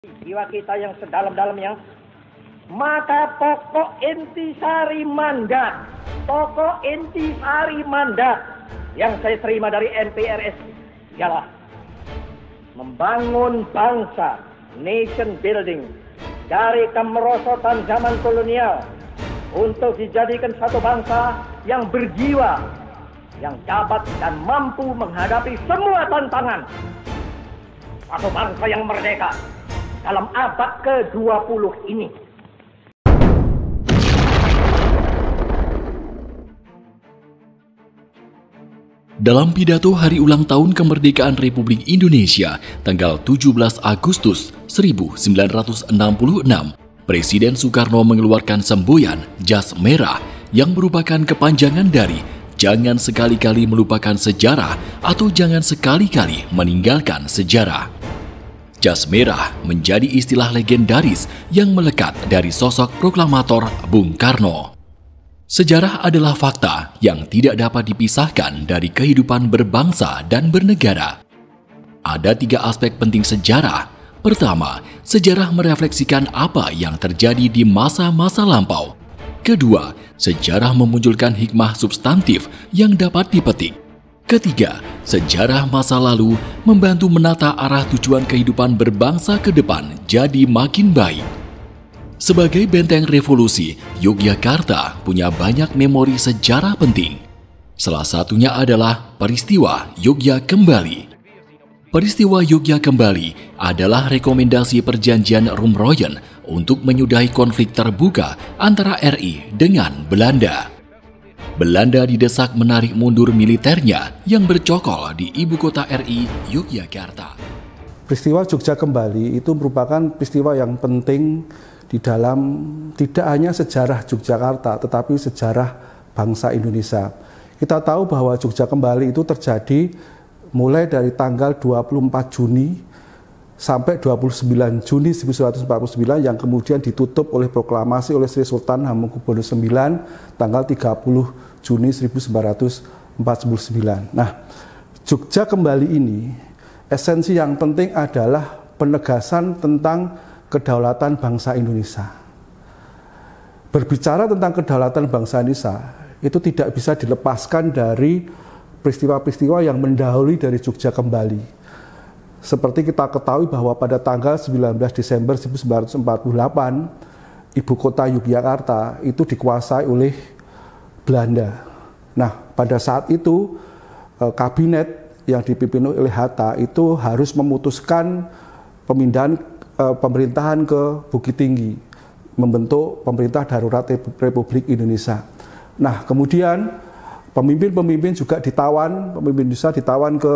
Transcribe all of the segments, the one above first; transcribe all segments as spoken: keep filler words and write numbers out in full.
jiwa kita yang sedalam-dalamnya, maka pokok intisari mandat, pokok intisari mandat yang saya terima dari N P R S ialah membangun bangsa, nation building dari kemerosotan zaman kolonial untuk dijadikan satu bangsa yang berjiwa, yang dapat dan mampu menghadapi semua tantangan. Satu bangsa yang merdeka dalam abad ke dua puluh ini. Dalam pidato hari ulang tahun kemerdekaan Republik Indonesia tanggal tujuh belas Agustus seribu sembilan ratus enam puluh enam, Presiden Soekarno mengeluarkan semboyan jas merah yang merupakan kepanjangan dari jangan sekali-kali melupakan sejarah atau jangan sekali-kali meninggalkan sejarah. Jas merah menjadi istilah legendaris yang melekat dari sosok proklamator Bung Karno. Sejarah adalah fakta yang tidak dapat dipisahkan dari kehidupan berbangsa dan bernegara. Ada tiga aspek penting sejarah. Pertama, sejarah merefleksikan apa yang terjadi di masa-masa lampau. Kedua, sejarah memunculkan hikmah substantif yang dapat dipetik. Ketiga, sejarah masa lalu membantu menata arah tujuan kehidupan berbangsa ke depan jadi makin baik. Sebagai benteng revolusi, Yogyakarta punya banyak memori sejarah penting. Salah satunya adalah peristiwa Yogya Kembali. Peristiwa Yogya Kembali adalah rekomendasi perjanjian Rumroyen untuk menyudahi konflik terbuka antara R I dengan Belanda. Belanda didesak menarik mundur militernya yang bercokol di ibu kota R I, Yogyakarta. Peristiwa Yogya Kembali itu merupakan peristiwa yang penting di dalam tidak hanya sejarah Yogyakarta, tetapi sejarah bangsa Indonesia. Kita tahu bahwa Yogya Kembali itu terjadi mulai dari tanggal dua puluh empat Juni sampai dua puluh sembilan Juni seribu sembilan ratus empat puluh sembilan yang kemudian ditutup oleh proklamasi oleh Sri Sultan Hamengkubuwono sembilan tanggal tiga puluh Juni seribu sembilan ratus empat puluh sembilan. Nah, Yogya Kembali ini esensi yang penting adalah penegasan tentang kedaulatan bangsa Indonesia. Berbicara tentang kedaulatan bangsa Indonesia itu tidak bisa dilepaskan dari peristiwa-peristiwa yang mendahului dari Yogya Kembali. Seperti kita ketahui bahwa pada tanggal sembilan belas Desember seribu sembilan ratus empat puluh delapan, ibu kota Yogyakarta itu dikuasai oleh Belanda. Nah, pada saat itu kabinet yang dipimpin oleh Hatta itu harus memutuskan pemindahan eh, pemerintahan ke Bukit Tinggi, membentuk pemerintah darurat Republik Indonesia. Nah, kemudian pemimpin-pemimpin juga ditawan, pemimpin Indonesia ditawan ke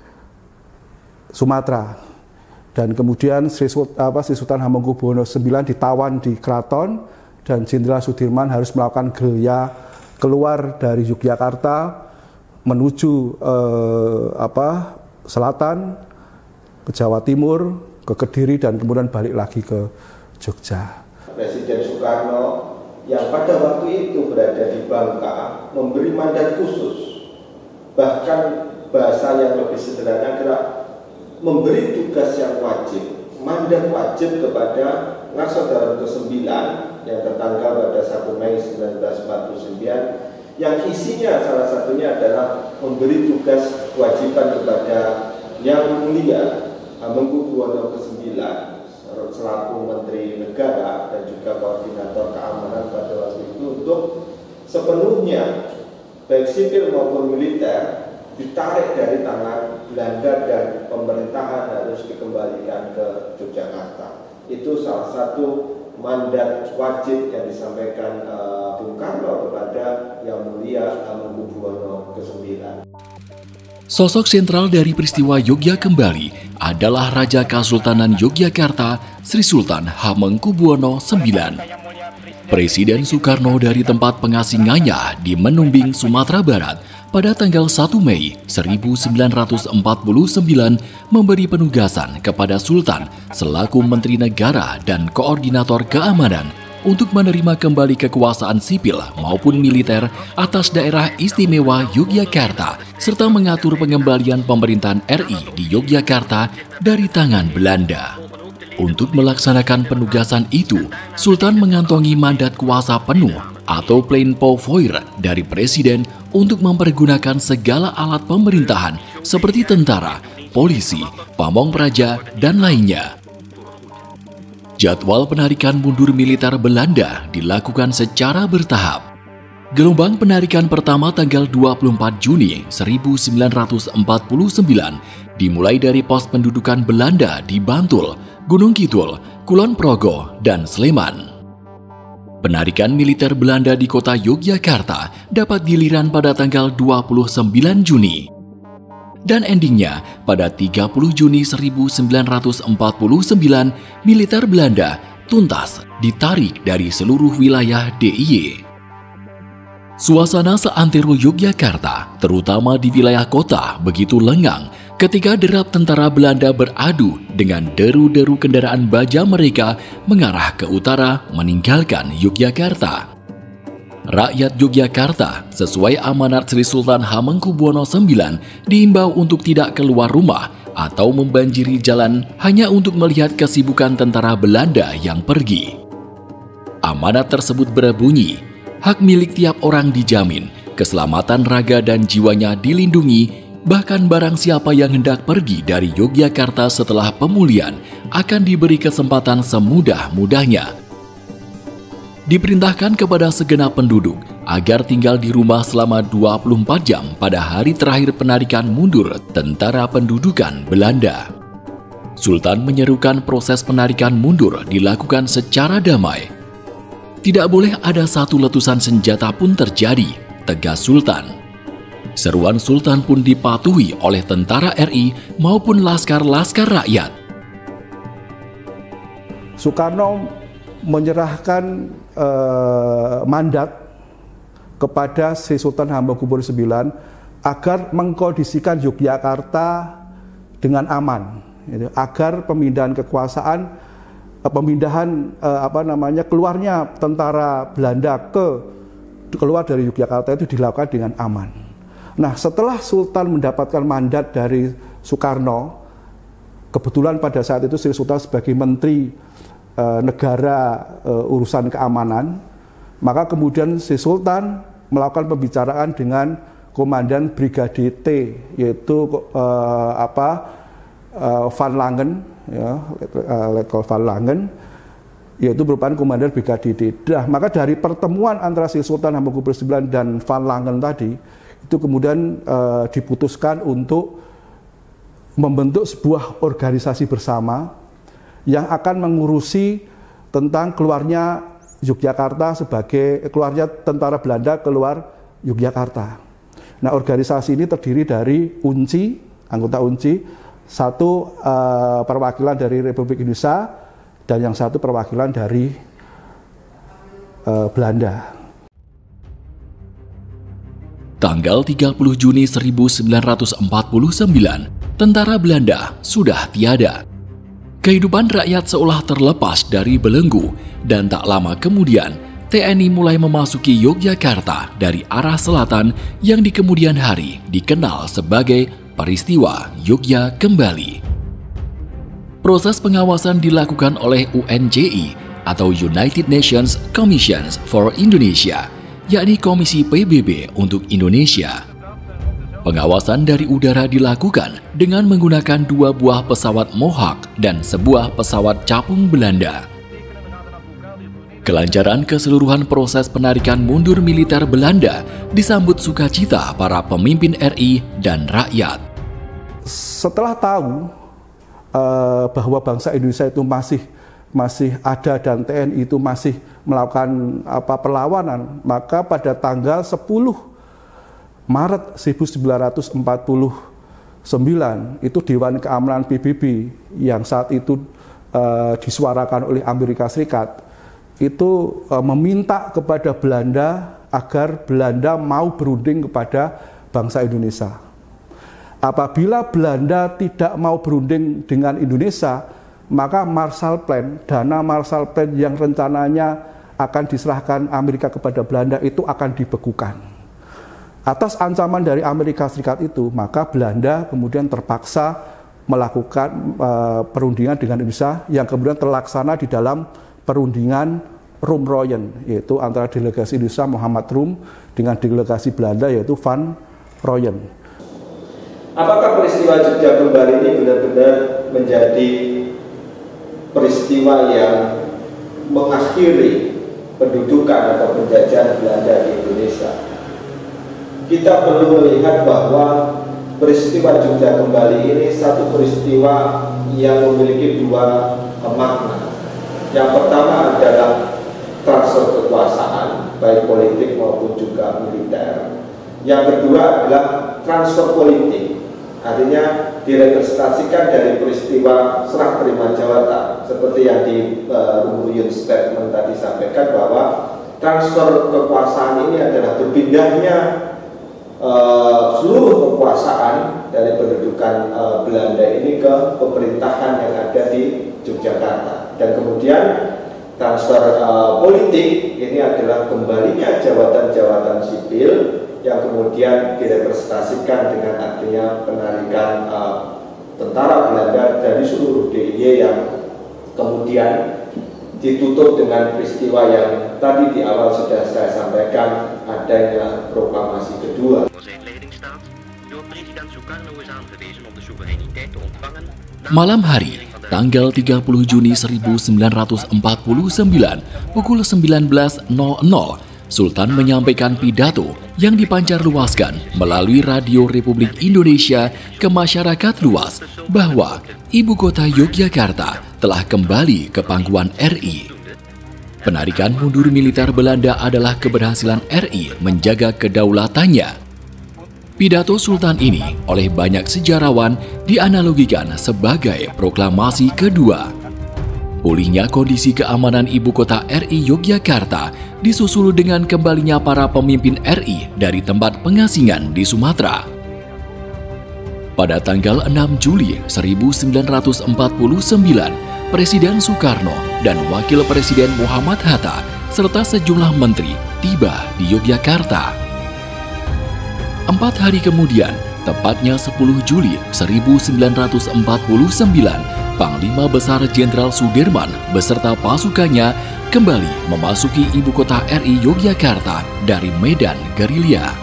Sumatera. Dan kemudian Sri, apa, Sri Sultan Hamengkubuwono sembilan ditawan di Keraton dan Jenderal Sudirman harus melakukan gerilya keluar dari Yogyakarta menuju eh, apa, selatan ke Jawa Timur, ke Kediri dan kemudian balik lagi ke Jogja. Presiden Soekarno yang pada waktu itu berada di Bangka memberi mandat khusus, bahkan bahasa yang lebih sederhana adalah memberi tugas yang wajib, mandat wajib kepada Ngarsodharma kesembilan yang tertanggal pada satu Mei seribu sembilan ratus empat puluh sembilan, yang isinya salah satunya adalah memberi tugas kewajiban kepada Yang Mulia Hamengkubuwono kesembilan selaku Menteri Negara dan juga Koordinator Keamanan pada waktu itu untuk sepenuhnya baik sipil maupun militer ditarik dari tangan Belanda dan pemerintahan harus dikembalikan ke Yogyakarta. Itu salah satu mandat wajib yang disampaikan uh, Bung Karno kepada Yang Mulia Hamengkubuwono kesembilan. Sosok sentral dari peristiwa Yogya Kembali adalah Raja Kesultanan Yogyakarta Sri Sultan Hamengkubuwono sembilan. Presiden Soekarno dari tempat pengasingannya di Menumbing, Sumatera Barat pada tanggal satu Mei seribu sembilan ratus empat puluh sembilan memberi penugasan kepada Sultan selaku Menteri Negara dan Koordinator Keamanan untuk menerima kembali kekuasaan sipil maupun militer atas daerah istimewa Yogyakarta serta mengatur pengembalian pemerintahan R I di Yogyakarta dari tangan Belanda. Untuk melaksanakan penugasan itu, Sultan mengantongi mandat kuasa penuh atau plein pouvoir dari Presiden untuk mempergunakan segala alat pemerintahan seperti tentara, polisi, pamong praja, dan lainnya. Jadwal penarikan mundur militer Belanda dilakukan secara bertahap. Gelombang penarikan pertama tanggal dua puluh empat Juni seribu sembilan ratus empat puluh sembilan dimulai dari pos pendudukan Belanda di Bantul, Gunung Kidul, Kulon Progo, dan Sleman. Penarikan militer Belanda di kota Yogyakarta dapat giliran pada tanggal dua puluh sembilan Juni. Dan endingnya, pada tiga puluh Juni seribu sembilan ratus empat puluh sembilan, militer Belanda tuntas ditarik dari seluruh wilayah D I Y. Suasana seantero Yogyakarta, terutama di wilayah kota, begitu lengang ketika derap tentara Belanda beradu dengan deru-deru kendaraan baja mereka mengarah ke utara meninggalkan Yogyakarta. Rakyat Yogyakarta sesuai amanat Sri Sultan Hamengkubuwono sembilan diimbau untuk tidak keluar rumah atau membanjiri jalan hanya untuk melihat kesibukan tentara Belanda yang pergi. Amanat tersebut berbunyi, hak milik tiap orang dijamin, keselamatan raga dan jiwanya dilindungi, bahkan barang siapa yang hendak pergi dari Yogyakarta setelah pemulihan akan diberi kesempatan semudah-mudahnya. Diperintahkan kepada segenap penduduk agar tinggal di rumah selama dua puluh empat jam pada hari terakhir penarikan mundur tentara pendudukan Belanda. Sultan menyerukan proses penarikan mundur dilakukan secara damai. Tidak boleh ada satu letusan senjata pun terjadi, tegas Sultan. Seruan Sultan pun dipatuhi oleh tentara R I maupun laskar-laskar rakyat. Soekarno menyerahkan eh, mandat kepada Sri Sultan Hamengkubuwono sembilan agar mengkondisikan Yogyakarta dengan aman, gitu, agar pemindahan kekuasaan, eh, pemindahan eh, apa namanya keluarnya tentara Belanda ke keluar dari Yogyakarta itu dilakukan dengan aman. Nah, setelah Sultan mendapatkan mandat dari Soekarno, kebetulan pada saat itu Sri Sultan sebagai Menteri negara uh, urusan keamanan, maka kemudian Sri Sultan melakukan pembicaraan dengan Komandan Brigade T, yaitu uh, apa uh, Van Langen, ya, Letkol Van Langen, yaitu merupakan Komandan Brigade D. Nah, maka dari pertemuan antara Sri Sultan Hamengkubuwono sembilan dan Van Langen tadi, itu kemudian uh, diputuskan untuk membentuk sebuah organisasi bersama yang akan mengurusi tentang keluarnya Yogyakarta sebagai keluarnya tentara Belanda keluar Yogyakarta. Nah, organisasi ini terdiri dari U N C I, anggota U N C I, satu uh, perwakilan dari Republik Indonesia dan yang satu perwakilan dari uh, Belanda. Tanggal tiga puluh Juni seribu sembilan ratus empat puluh sembilan, tentara Belanda sudah tiada. Kehidupan rakyat seolah terlepas dari belenggu, dan tak lama kemudian T N I mulai memasuki Yogyakarta dari arah selatan yang di kemudian hari dikenal sebagai peristiwa Yogya Kembali. Proses pengawasan dilakukan oleh U N C I atau United Nations Commissions for Indonesia, yakni Komisi P B B untuk Indonesia. Pengawasan dari udara dilakukan dengan menggunakan dua buah pesawat Mohawk dan sebuah pesawat capung Belanda. Kelancaran keseluruhan proses penarikan mundur militer Belanda disambut sukacita para pemimpin R I dan rakyat. Setelah tahu uh, bahwa bangsa Indonesia itu masih masih ada dan T N I itu masih melakukan apa perlawanan, maka pada tanggal sepuluh Maret seribu sembilan ratus empat puluh sembilan itu Dewan Keamanan P B B yang saat itu uh, disuarakan oleh Amerika Serikat itu uh, meminta kepada Belanda agar Belanda mau berunding kepada bangsa Indonesia. Apabila Belanda tidak mau berunding dengan Indonesia, maka Marshall Plan, dana Marshall Plan yang rencananya akan diserahkan Amerika kepada Belanda itu akan dibekukan. Atas ancaman dari Amerika Serikat itu, maka Belanda kemudian terpaksa melakukan uh, perundingan dengan Indonesia yang kemudian terlaksana di dalam perundingan Rum Royen, yaitu antara delegasi Indonesia Muhammad Rum dengan delegasi Belanda yaitu Van Royen. Apakah peristiwa Jogja Kembali ini benar-benar menjadi peristiwa yang mengakhiri pendudukan atau penjajahan Belanda di Indonesia? Kita perlu melihat bahwa peristiwa Jogja Kembali ini satu peristiwa yang memiliki dua makna. Yang pertama adalah transfer kekuasaan, baik politik maupun juga militer. Yang kedua adalah transfer politik, artinya direpresentasikan dari peristiwa serah terima jabatan, seperti yang di uh, Rumuriyun statement tadi sampaikan bahwa transfer kekuasaan ini adalah berpindahnya Uh, seluruh kekuasaan dari pendudukan uh, Belanda ini ke pemerintahan yang ada di Yogyakarta, dan kemudian transfer uh, politik ini adalah kembalinya jabatan-jabatan sipil yang kemudian direpresentasikan dengan adanya penarikan uh, tentara Belanda dari seluruh D I Y yang kemudian ditutup dengan peristiwa yang tadi di awal sudah saya sampaikan, adanya proklamasi kedua. Malam hari, tanggal tiga puluh Juni seribu sembilan ratus empat puluh sembilan, pukul sembilan belas nol nol, Sultan menyampaikan pidato yang dipancarluaskan melalui Radio Republik Indonesia ke masyarakat luas bahwa ibu kota Yogyakarta telah kembali ke pangkuan R I. Penarikan mundur militer Belanda adalah keberhasilan R I menjaga kedaulatannya. Pidato Sultan ini oleh banyak sejarawan dianalogikan sebagai proklamasi kedua. Pulihnya kondisi keamanan ibu kota R I Yogyakarta disusul dengan kembalinya para pemimpin R I dari tempat pengasingan di Sumatera. Pada tanggal enam Juli seribu sembilan ratus empat puluh sembilan, Presiden Soekarno dan Wakil Presiden Muhammad Hatta serta sejumlah menteri tiba di Yogyakarta. Empat hari kemudian, tepatnya sepuluh Juli seribu sembilan ratus empat puluh sembilan, Panglima Besar Jenderal Sudirman beserta pasukannya kembali memasuki ibu kota R I Yogyakarta dari medan gerilya.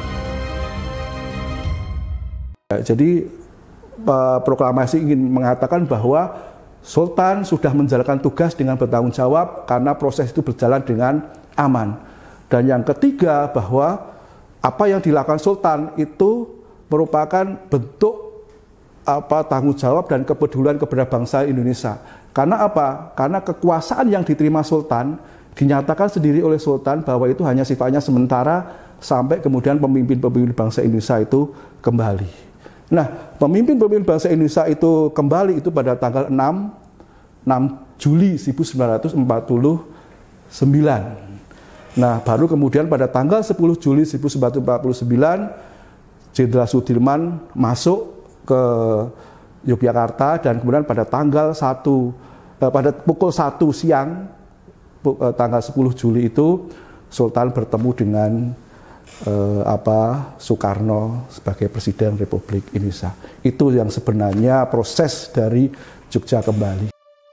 Jadi proklamasi ingin mengatakan bahwa Sultan sudah menjalankan tugas dengan bertanggung jawab karena proses itu berjalan dengan aman. Dan yang ketiga bahwa apa yang dilakukan Sultan itu merupakan bentuk apa tanggung jawab dan kepedulian kepada bangsa Indonesia. Karena apa? Karena kekuasaan yang diterima Sultan dinyatakan sendiri oleh Sultan bahwa itu hanya sifatnya sementara sampai kemudian pemimpin-pemimpin bangsa Indonesia itu kembali. Nah, pemimpin-pemimpin bangsa Indonesia itu kembali itu pada tanggal enam Juli seribu sembilan ratus empat puluh sembilan. Nah, baru kemudian pada tanggal sepuluh Juli seribu sembilan ratus empat puluh sembilan, Jenderal Sudirman masuk ke Yogyakarta dan kemudian pada tanggal satu, eh, pada pukul satu siang, eh, tanggal sepuluh Juli itu, Sultan bertemu dengan eh, apa Soekarno sebagai Presiden Republik Indonesia. Itu yang sebenarnya proses dari Jogja Kembali.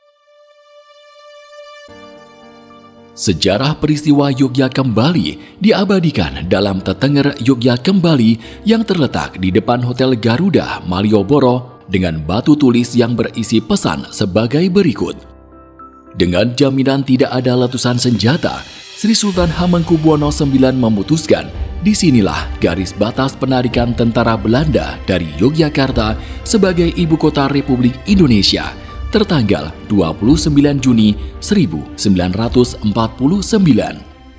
Sejarah peristiwa Jogja Kembali diabadikan dalam Tetenger Jogja Kembali yang terletak di depan Hotel Garuda Malioboro dengan batu tulis yang berisi pesan sebagai berikut. Dengan jaminan tidak ada letusan senjata, Sri Sultan Hamengkubuwono sembilan memutuskan disinilah garis batas penarikan tentara Belanda dari Yogyakarta sebagai ibu kota Republik Indonesia tertanggal dua puluh sembilan Juni seribu sembilan ratus empat puluh sembilan.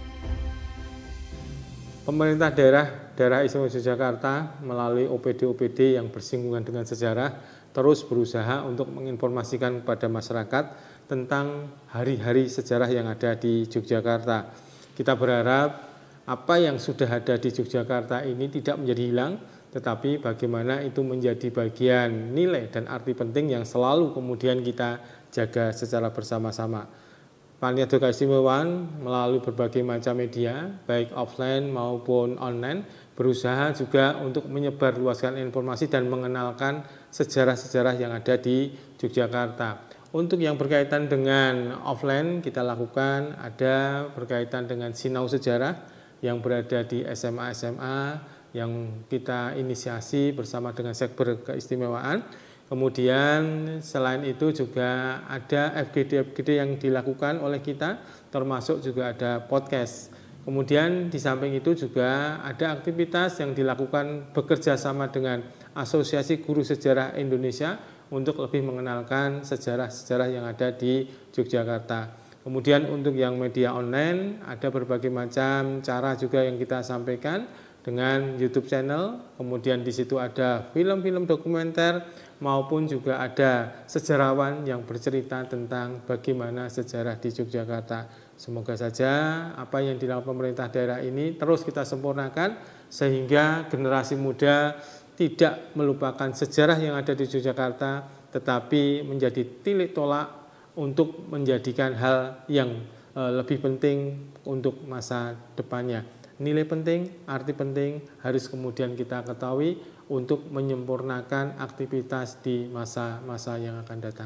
Pemerintah daerah daerah istimewa Yogyakarta melalui O P D O P D yang bersinggungan dengan sejarah terus berusaha untuk menginformasikan kepada masyarakat tentang hari-hari sejarah yang ada di Yogyakarta. Kita berharap apa yang sudah ada di Yogyakarta ini tidak menjadi hilang, tetapi bagaimana itu menjadi bagian nilai dan arti penting yang selalu kemudian kita jaga secara bersama-sama. Panitia Keistimewaan melalui berbagai macam media, baik offline maupun online, berusaha juga untuk menyebarluaskan informasi dan mengenalkan sejarah-sejarah yang ada di Yogyakarta. Untuk yang berkaitan dengan offline kita lakukan ada berkaitan dengan Sinau Sejarah yang berada di S M A S M A yang kita inisiasi bersama dengan Sekber Keistimewaan. Kemudian selain itu juga ada F G D F G D yang dilakukan oleh kita, termasuk juga ada podcast. Kemudian di samping itu juga ada aktivitas yang dilakukan bekerja sama dengan Asosiasi Guru Sejarah Indonesia untuk lebih mengenalkan sejarah-sejarah yang ada di Yogyakarta. Kemudian untuk yang media online ada berbagai macam cara juga yang kita sampaikan dengan YouTube channel, kemudian di situ ada film-film dokumenter maupun juga ada sejarawan yang bercerita tentang bagaimana sejarah di Yogyakarta. Semoga saja apa yang dilakukan pemerintah daerah ini terus kita sempurnakan sehingga generasi muda tidak melupakan sejarah yang ada di Yogyakarta, tetapi menjadi tilik tolak untuk menjadikan hal yang lebih penting untuk masa depannya. Nilai penting, arti penting harus kemudian kita ketahui untuk menyempurnakan aktivitas di masa-masa yang akan datang.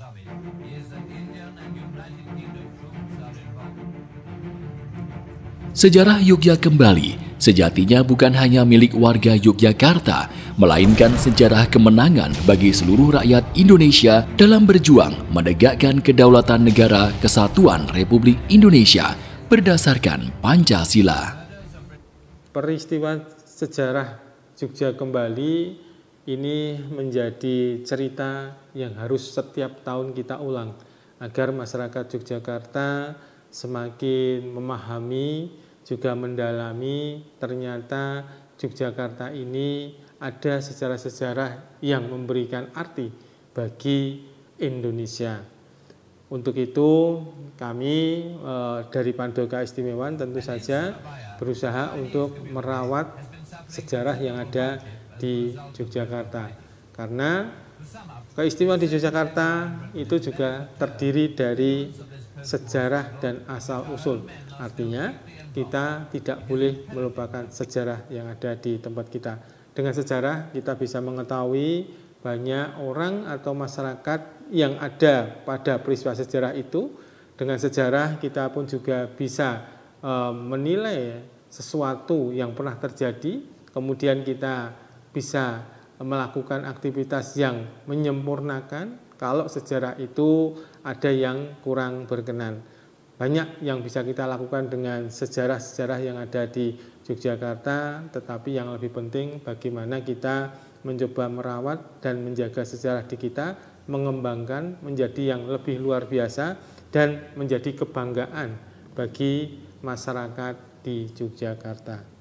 Sejarah Yogya Kembali sejatinya bukan hanya milik warga Yogyakarta, melainkan sejarah kemenangan bagi seluruh rakyat Indonesia dalam berjuang menegakkan kedaulatan negara Kesatuan Republik Indonesia berdasarkan Pancasila. Peristiwa sejarah Yogya Kembali ini menjadi cerita yang harus setiap tahun kita ulang agar masyarakat Yogyakarta semakin memahami, juga mendalami ternyata Yogyakarta ini ada sejarah-sejarah yang memberikan arti bagi Indonesia. Untuk itu kami e, dari Pandoka Istimewaan tentu saja berusaha untuk merawat sejarah yang ada di Yogyakarta. Karena keistimewaan di Yogyakarta itu juga terdiri dari sejarah dan asal-usul. Artinya kita tidak boleh melupakan sejarah yang ada di tempat kita. Dengan sejarah kita bisa mengetahui banyak orang atau masyarakat yang ada pada peristiwa sejarah itu. Dengan sejarah kita pun juga bisa e, menilai sesuatu yang pernah terjadi, kemudian kita bisa melakukan aktivitas yang menyempurnakan kalau sejarah itu ada yang kurang berkenan. Banyak yang bisa kita lakukan dengan sejarah-sejarah yang ada di Yogyakarta, tetapi yang lebih penting bagaimana kita mencoba merawat dan menjaga sejarah di kita, mengembangkan menjadi yang lebih luar biasa dan menjadi kebanggaan bagi masyarakat di Yogyakarta.